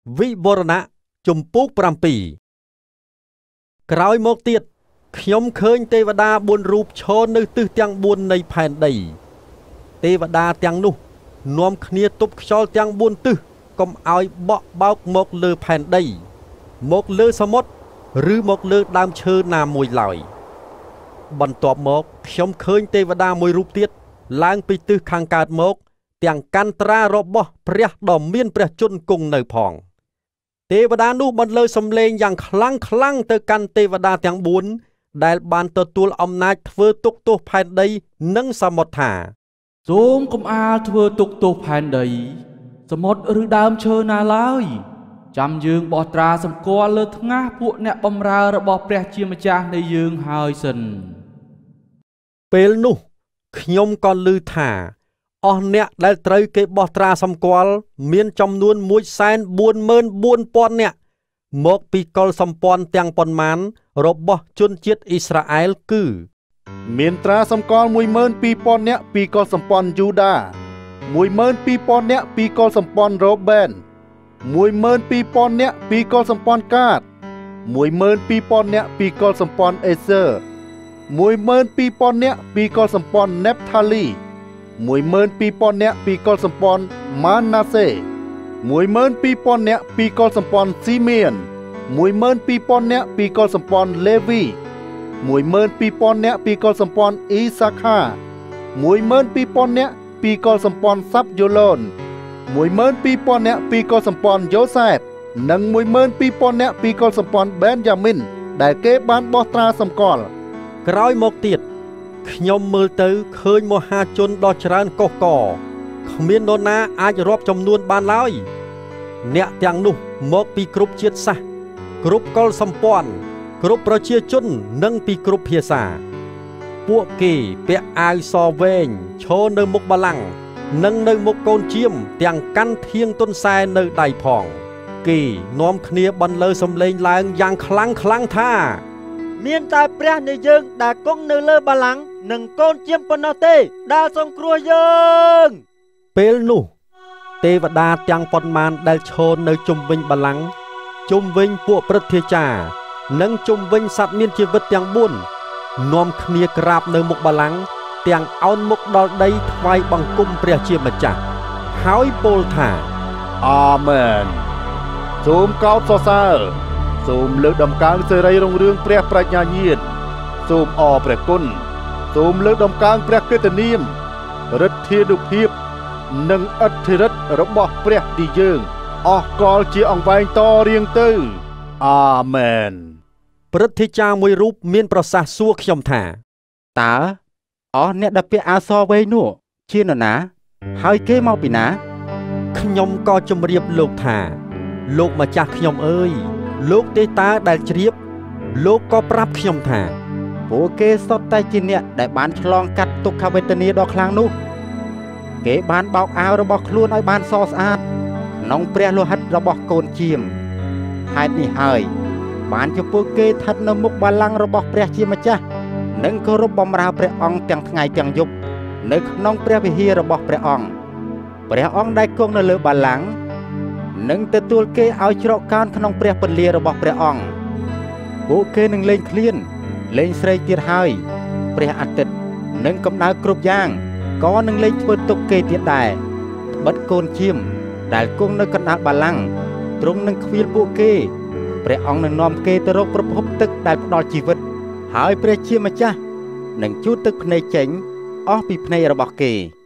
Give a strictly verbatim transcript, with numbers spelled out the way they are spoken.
វិវរណៈជំពូកប្រាំពីរក្រោយមកទៀតខ្ញុំឃើញទេវតាបួនរូបឈរនៅទិសទាំងបួននៃផែនដីទេវតាទាំងនោះនាំគ្នាទប់ខ្យល់ទាំងបួនទិសកុំឲ្យបក់បោកមកលើផែនដីមកលើសមុទ្រឬមកលើដើមឈើណាមួយឡើយបន្ទាប់មកខ្ញុំឃើញទេវតាមួយរូបទៀតឡើងពីទិសខាងកើតមកទាំងកាន់ត្រារបស់ព្រះដ៏មានព្រះជន្មគង់នៅផងទេវតានោះបន្លឺសំឡេងយ៉ាងខ្លាំងខ្លាំងទៅកាន់ទេវតាទាំងបួនដែលបានទទួលអំណាចធ្វើទុកទោសផែនដីនិងសមុទ្រថាសូមកុំអាលធ្វើទុកទោសផែនដីសមុទ្រឬដើមឈើណាឡើយចាំយើងបោះត្រាសម្គាល់លើថ្ងាសពួកអ្នកបម្រើរបស់ព្រះជាម្ចាស់នៃយើងហើយសិនពេលនោះខ្ញុំក៏ឮថាអស់អ្នកដែលត្រូវគេបោះត្រាសម្គាល់មានចំនួនមួយសែនបួនម៉ឺនបួនពាន់នាក់មកពីកុលសម្ព័ន្ធទាំងប៉ុន្មានរបស់ជនជាតិអ៊ីស្រាអែលគឺមានត្រាសម្គាល់មួយម៉ឺនពីរពាន់នាក់ពីកុលសម្ព័ន្ធយូដាមួយម៉ឺនពីរពាន់នាក់ពីកុលសម្ព័ន្ធរ៉ូបេនមួយម៉ឺនពីរពាន់នាក់ពីកុលសម្ព័ន្ធកាតមួយម៉ឺនពីរពាន់នាក់ពីកុលសម្ព័ន្ធអេសឺមួយម៉ឺនពីរពាន់នាក់ពីកុលសម្ព័ន្ធណេបថាលីមួយម៉ឺនពីរពាន់នាក់ពីកុលសម្ព័ន្ធម៉ាណាសេមួយម៉ឺនពីរពាន់នាក់ពីកុលសម្ព័ន្ធស៊ីមៀនមួយម៉ឺនពីរពាន់នាក់ពីកុលសម្ព័ន្ធលេវីមួយម៉ឺនពីរពាន់នាក់ពីកុលសម្ព័ន្ធអ៊ីសាខាមួយម៉ឺនពីរពាន់នាក់ពីកុលសម្ព័ន្ធសាប់យូឡូនមួយម៉ឺនពីរពាន់នាក់ពីកុលសម្ព័ន្ធយ៉ូសែបនិងមួយម៉ឺនពីរពាន់នាក់ពីកុលសម្ព័ន្ធបេនយ៉ាមីនដែលគេបានបោះត្រាសម្គាល់ក្រោយមកទៀតខ្ញុំមើលទៅឃើញមហាជនដ៏ច្រើនកុះករគ្មាននរណាអាចរាប់ចំនួនបានឡើយអ្នកទាំងនោះមកពីគ្រប់ជាតិសាសន៍គ្រប់កុលសម្ព័ន្ធគ្រប់ប្រជាជននិងពីគ្រប់ភាសាពួកគេពាក់អាវសវែងឈរនៅមុខបល្ល័ង្កនិងនៅមុខកូនជាមទាំងកាន់ធៀងទុនសែនៅដៃផងគេនាំគ្នាបន្លឺសំឡេងឡើងយ៉ាងខ្លាំងខ្លាំងថាមានតែព្រះនៃយើងដែលគង់នៅលើបល្ល័ង្កនិងកូនជាមប៉ុណ្ណោះទេដែលសង្គ្រោះយើងពេលនោះទេវតាទាំងប៉ុន្មានដែលឈរនៅជុំវិញបល្ល័ង្កជុំវិញពួកព្រឹទ្ធាចារ្យនិងជុំវិញសត្វមានជីវិតទាំងបួននាំគ្នាក្រាបនៅមុខបល្ល័ង្កទាំងអោនមុខដល់ដីថ្វាយបង្គំព្រះជាម្ចាស់ហើយពោលថាអាមែនសូមកោតសរសើរសូមលើកដំកើងសេរីរុងរឿងព្រះប្រាជ្ញាញាណសូមអរព្រះគុណសូមលើកដំកើងព្រះកិត្តិនាមឫទ្ធានុភាពនិងឥទ្ធិឫទ្ធិរបស់ព្រះទីយើងអស់កលជាអង្វែងតរៀងទៅអាមែនព្រឹទ្ធាចារ្យមួយរូបមានប្រសាសន៍សួរខ្ញុំថាតើអស់អ្នកដែលពាក់អាវសវែងនោះជានរណាហើយគេមកពីណាខ្ញុំក៏ជម្រាបលោកថាលោកម្ចាស់ខ្ញុំអើយលោកទេតាដែលជ្រាបលោកក៏ប្រាប់ខ្ញុំថាពួកគេសុទ្ធតែជាអ្នកដែលបានឆ្លងកាត់ទុក្ខវេទនាដ៏ខ្លាំងនោះគេបានបោកអាវរបស់ខ្លួនឲ្យបានសស្អាតក្នុងព្រះលោហិតរបស់កូនជាមហេតុនេះហើយបានជាពួកគេស្ថិតនៅមុខបល្ល័ង្ករបស់ព្រះជាម្ចាស់និងគោរពបម្រើព្រះអង្គទាំងថ្ងៃទាំងយប់នៅក្នុងព្រះវិហាររបស់ព្រះអង្គព្រះអង្គដែលគង់នៅលើបល្ល័ង្កនឹងទទួលគេឲ្យច្រកកោនក្នុងព្រះពន្លារបស់ព្រះអង្គពួកគេនឹងលេងឃ្លានលេងស្រែកទៀតហើយព្រះអាទិត្យនិងកម្ដៅគ្រប់យ៉ាងក៏នឹងលេងធ្វើទុកគេទៀតដែរត្បិតកូនជាមដែលគង់នៅកណ្ដាលបល្ល័ង្កទ្រង់នឹងខ្វៀលពួកគេព្រះអង្គនឹងនាំគេទៅរកប្រភពទឹកដែលផ្ដល់ជីវិតហើយព្រះជាម្ចាស់នឹងជូតទឹកភ្នែកចេញអស់ពីភ្នែករបស់គេ